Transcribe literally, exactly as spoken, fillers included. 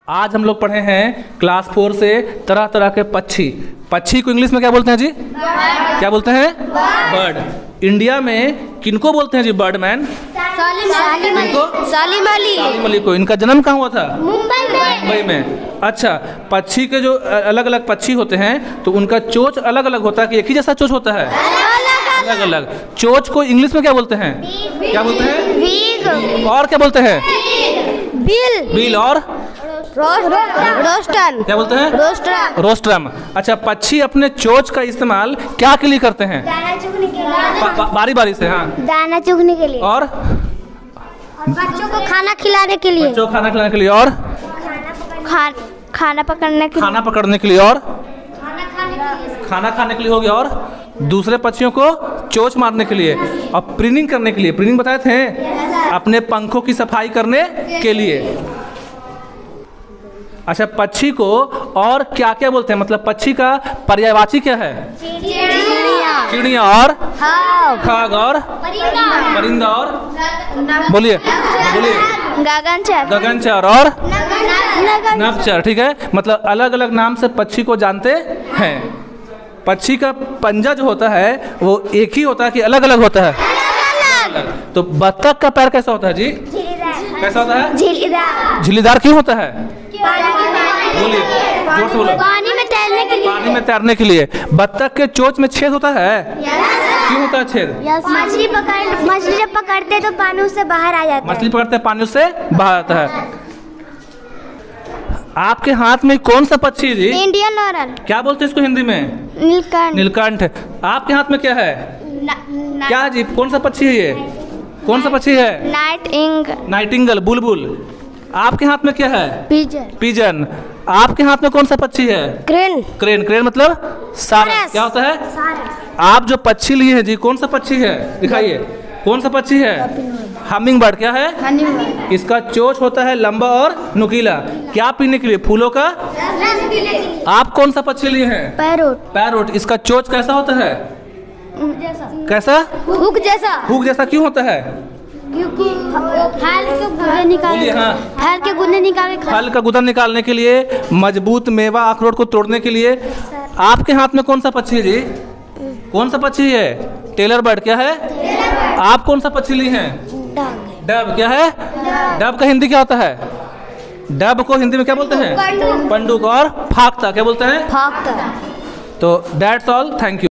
आज हम लोग पढ़े हैं क्लास फोर से तरह तरह के पक्षी। पक्षी को इंग्लिश में क्या बोलते हैं जी? बर्ड। क्या बोलते हैं? बर्ड। इंडिया में किनको बोलते हैं जी बर्ड मैन? सालिम अली। सालिम अली। सालिम अली को। इनका जन्म कहाँ हुआ था? मुंबई में। मुंबई में। अच्छा, पक्षी के जो अलग अलग पक्षी होते हैं तो उनका चोंच अलग अलग होता है कि एक ही जैसा चोंच होता है? अलग अलग। चोंच को इंग्लिश में क्या बोलते हैं? क्या बोलते हैं? बीग। और क्या बोलते हैं? बिल। बिल। और रोस्टन। क्या बोलते हैं? रोस्ट्रम। रोस्ट्रम। अच्छा, पक्षी अपने चोंच का इस्तेमाल क्या के लिए करते हैं? दाना चुगने के लिए। बा, बारी बारी से। हाँ। दाना चुगने के लिए। और बच्चों को खाना खिलाने के लिए। बच्चों को खाना खिलाने के लिए। और खा, खाना पकड़ने के लिए। खाना पकड़ने के लिए। और खाना खाने के लिए। खाना खाने के लिए हो गया। और दूसरे पक्षियों को चोंच मारने के लिए। और प्रीनिंग करने के लिए। प्रीनिंग बताए थे? अपने पंखों की सफाई करने के लिए। अच्छा, पक्षी को और क्या क्या बोलते हैं? मतलब पक्षी का पर्यायवाची क्या है? चिड़िया। चिड़िया। और हाँ। खाग। और परिंदा। परिंदा। और बोलिए बोलिए गगनचर। गगनचर। और नभचर। ठीक है, मतलब अलग अलग नाम से पक्षी को जानते हैं। पक्षी का पंजा जो होता है वो एक ही होता है कि अलग अलग होता है? तो बत्तख का पैर कैसा होता है जी? कैसा होता है? झिल्लीदार। झिल्लीदार क्यों होता है? बोलिए जोर से बोलो। पानी में तैरने के लिए। पानी में तैरने के लिए। बत्तख के चोंच में छेद होता है? क्यों होता है छेद? मछली पकड़ मछली जब पकड़ते तो पानी उससे बाहर आ जाता है। मछली पकड़ते पानी उससे बाहर आता है। आपके हाथ में कौन सा पक्षी है जी? Indian lauryl. क्या बोलते हैं इसको हिंदी में? नीलकंठ। नीलकंठ। आपके हाथ में क्या है? न, न, क्या जी? कौन सा पक्षी है ये? कौन सा पक्षी है? नाइट इंग। नाइटिंगल, बुलबुल। आपके हाथ में क्या है? पिजन। पिजन। आपके हाथ में कौन सा पक्षी है? क्रेन। क्रेन। क्रेन मतलब सारस। क्या होता है? सारस। आप जो पक्षी लिए हैं जी, कौन सा पक्षी है? दिखाइए, कौन सा पक्षी है? Humming bird. क्या है? हनीबर्ड। इसका चोंच होता है लंबा और नुकीला। क्या पीने के लिए? फूलों का। आप कौन सा पक्षी लिए हैं? पैरोट। पैरोट। इसका चोंच कैसा होता है? कैसा? हुक जैसा। हुक जैसा क्यों होता है? क्योंकि फल के गुदे निकालने। हाँ। फल के गुदे निकालने। फल का गुदा निकालने के लिए, मजबूत मेवा अखरोट को तोड़ने के लिए। आपके हाथ में कौन सा पक्षी है जी? कौन सा पक्षी है? Tailor bird. क्या है? आप कौन सा पक्षी लिए हैं? डब। क्या है? डब का हिंदी क्या होता है? डब को हिंदी में क्या बोलते हैं? पंडुक। और फाख्ता क्या बोलते हैं? फाख्ता। तो दैट्स ऑल। Thank you.